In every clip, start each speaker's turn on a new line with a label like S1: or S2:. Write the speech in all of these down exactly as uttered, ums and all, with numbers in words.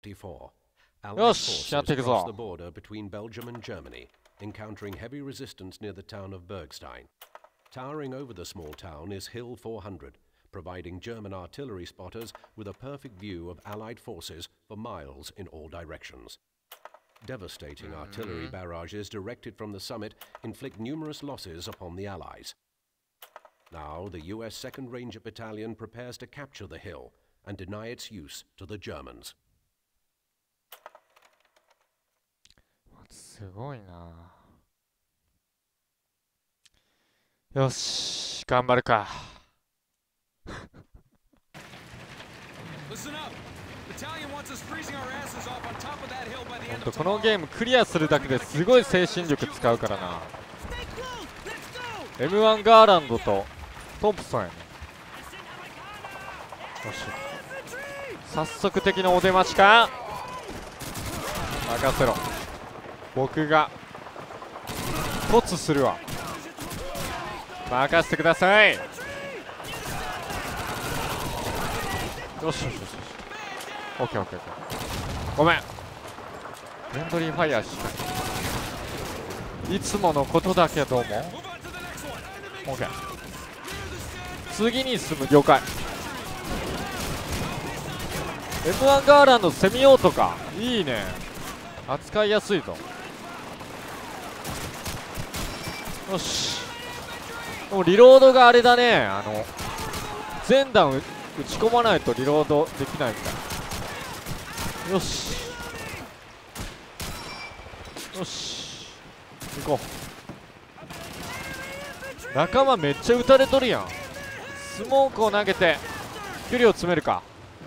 S1: fifty-four.
S2: よし、やっていくぞ。
S1: the border between Belgium and Germany, encountering heavy resistance near the town of Bergstein. Towering over the small town is Hill four hundred, providing German artillery spotters with a perfect view of Allied forces for miles in all directions. Devastating artillery barrages directed from the summit inflict numerous losses upon the Allies. Now, the U S second Ranger Battalion prepares to capture the hill and deny its use to the Germans.
S2: すごいな。よし、頑張るか。ほんとこのゲームクリアするだけですごい精神力使うからな。 エムワン ガーランドとトンプソンやね。よし、早速敵のお出待ちか。任せろ、僕が突するわ。任せてください。よしよしよしよし。オッケーオッケーオッケー。ごめん、フレンドリーファイヤーしかいつものことだけども。オッケー、次に進む。了解。 エムワン ガーランドセミオートか。いいね、扱いやすいぞ。よし、でもリロードがあれだね。あの全弾打ち込まないとリロードできないみたい。よしよし、行こう。仲間めっちゃ撃たれとるやん。スモークを投げて距離を詰めるか。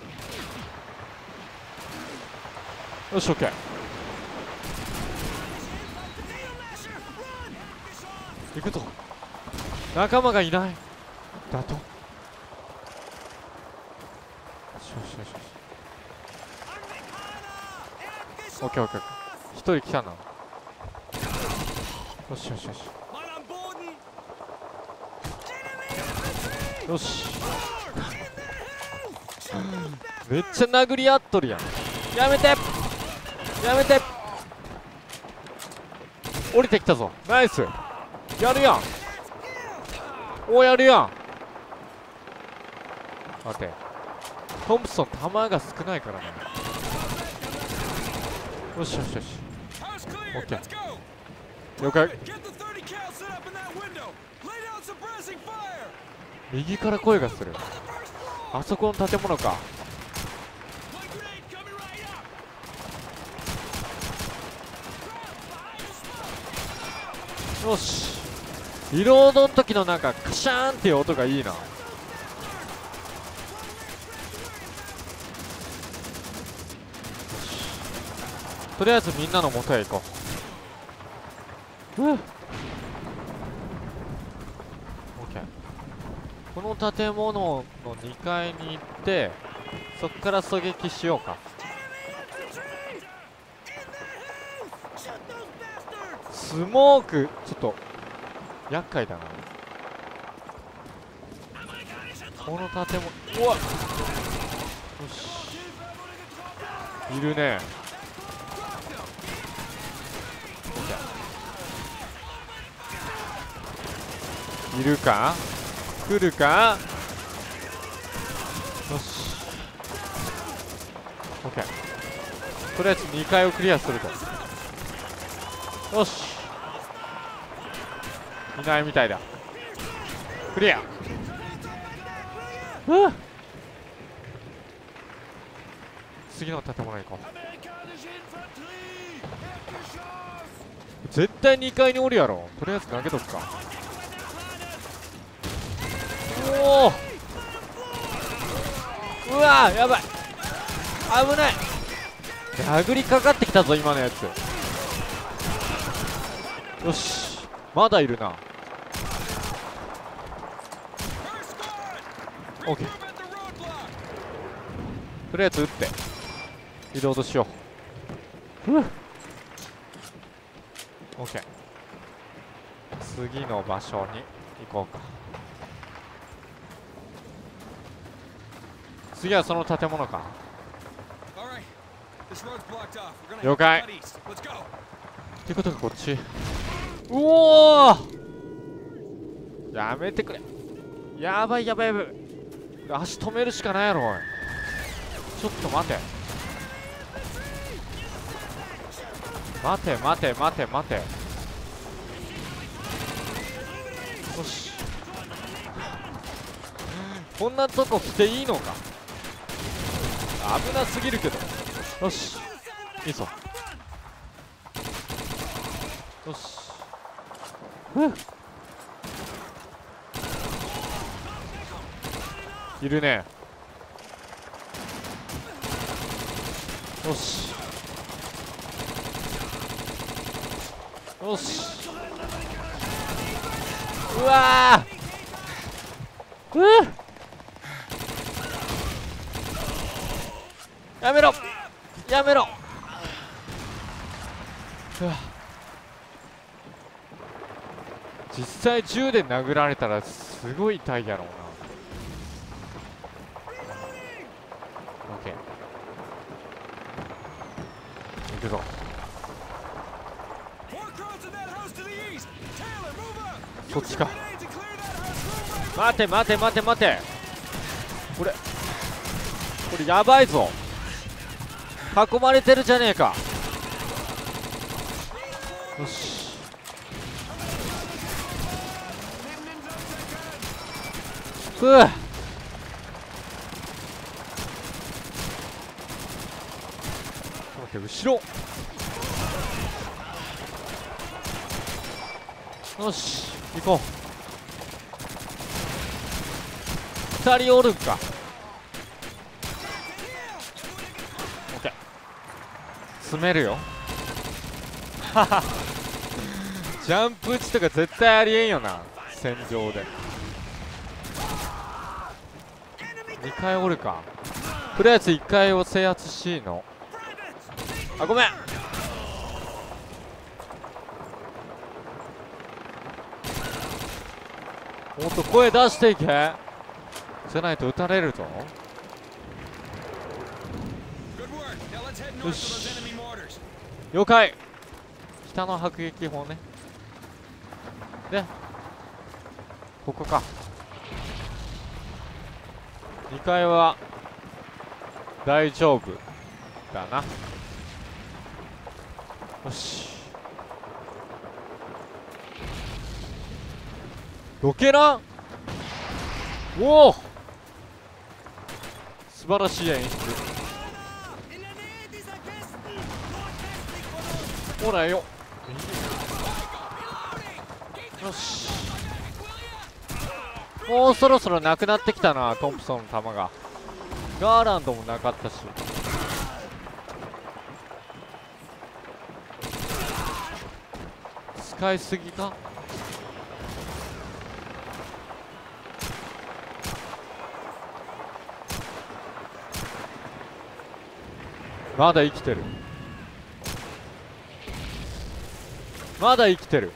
S2: よし、オッケー。行くぞ。仲間がいないだと。よしよしよしよし。オッケーオッケー。一人来たな。よしよしよしよし。めっちゃ殴り合っとるやん。やめてやめて。降りてきたぞ。ナイス、やるやん。おー、やるやん。待て、トンプソン弾が少ないからね。よしよしよし、オッケー、了解。右から声がする。あそこの建物か。よし、リロードの時のなんかカシャーンっていう音がいいな。とりあえずみんなの元へ行こう。うん、オッケー。この建物のにかいに行ってそこから狙撃しようか。スモークちょっと厄介だな。この建物、うわっ、よし、いるね。いるか、来るか。よし、オッケー。とりあえずにかいをクリアすると。よし、いないみたいだ。クリア。うわ、次の建物に行こう。絶対にかいにおるやろ。とりあえず投げとくか。おお、うわー、やばい、危ない。殴りかかってきたぞ今のやつ。よし、まだいるな。オッケー、とりあえず撃ってリロードしよう。うっ、オッケー。次の場所に行こうか。次はその建物か。 了解ってことがこっち。うおー、やめてくれ。やばいやばいやばい。足止めるしかないやろ。おい、ちょっと待て待て待て待て待て。よし、こんなとこ来ていいのか。危なすぎるけど。よし、いいぞ。よし、ふう、いるね。よしよし、うわー、うー、やめろやめろ。うわ、実際銃で殴られたらすごい痛いやろうな。オッケー、行くぞ。そっちか。待て待て待て待て、これこれやばいぞ。囲まれてるじゃねえか。よし、ふう、待って、後ろ。よし、行こう。ふたりおるんか。オッケー、詰めるよ。はは、ジャンプ打ちとか絶対ありえんよな、戦場で。にかいおるか。とりあえずいっかいを制圧しいの。あ、ごめん。もっと声出していけ。じゃないと撃たれるぞ。よし、了解。北の迫撃砲ね。で、ここか。にかいは大丈夫だな。よし、ロケラン。おお、素晴らしい演出。ほらよ。よし、もうそろそろなくなってきたな、トンプソンの弾が。ガーランドもなかったし。使いすぎか。まだ生きてる。まだ生きてる。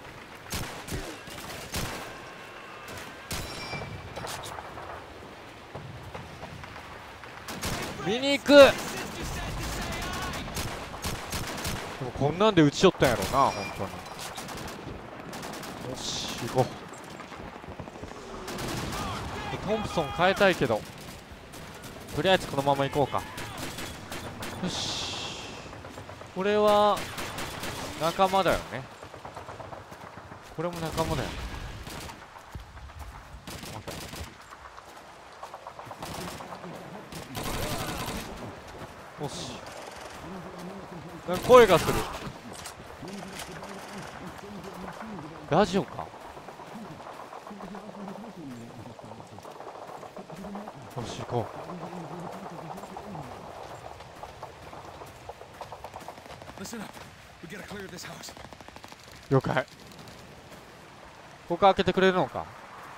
S2: 見に行く。でもこんなんで撃ちよったんやろな、本当に。よし、行こう。トンプソン変えたいけど、とりあえずこのまま行こうか。よし、これは仲間だよね。これも仲間だよ。よし、なんか声がする。ラジオか。よし、行こう。了解。ここ開けてくれるのか。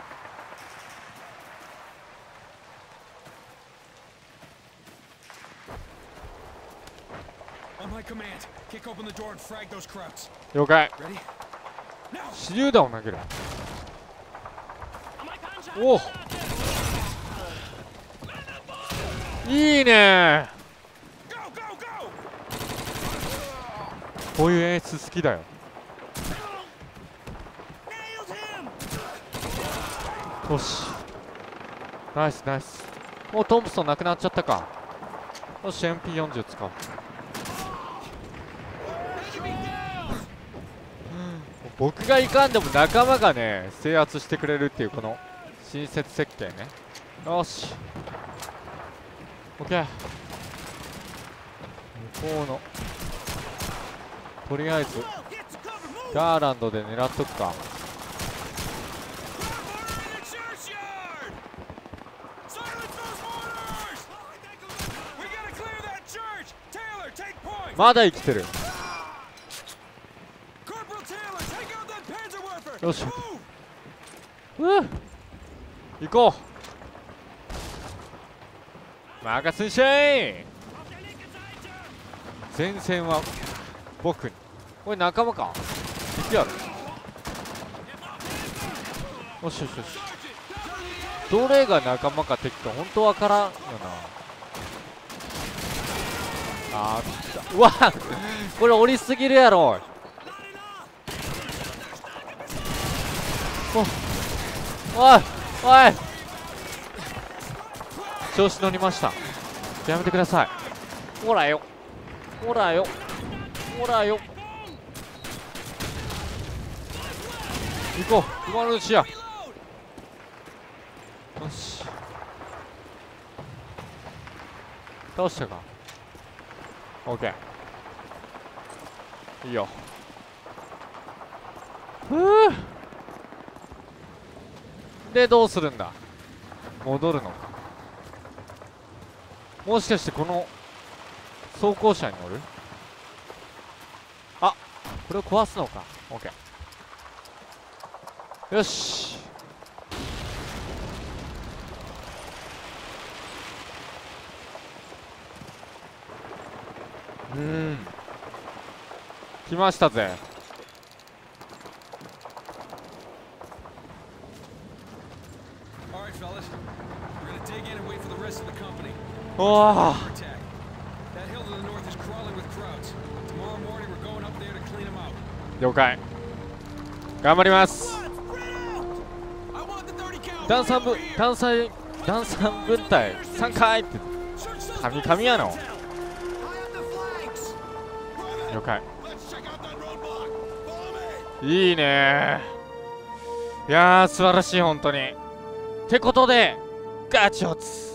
S2: 了解。手榴弾を投げる。おお、いいね。 こういう演出好きだよ。よし、ナイスナイス。もうトンプソンなくなっちゃったか。よし エムピーよんじゅう 使おう。僕がいかんでも仲間がね制圧してくれるっていうこの親切設計ね。よし OK。 向こうのとりあえずガーランドで狙っとくか。まだ生きてる。よし、うっ行こう。任せんしゃい。前線は僕に。これ仲間か。敵やろ。よしよしよし。どれが仲間か敵か本当わからんよな。あー、うわこれ降りすぎるやろ。おおいおい、調子乗りました。やめてください。ほらよほらよほらよ、行こう今のうちや。よし倒したか。オッケーいいよ。ふうでどうするんだ。戻るのか。もしかしてこの装甲車に乗る。あ、これを壊すのか。オッケーよし。うーん来ましたぜ。おお了解。頑張ります。弾三部弾三弾三分隊さんかいって神々やの。了解。いいねー。いやー素晴らしい本当に。ってことでガチョツ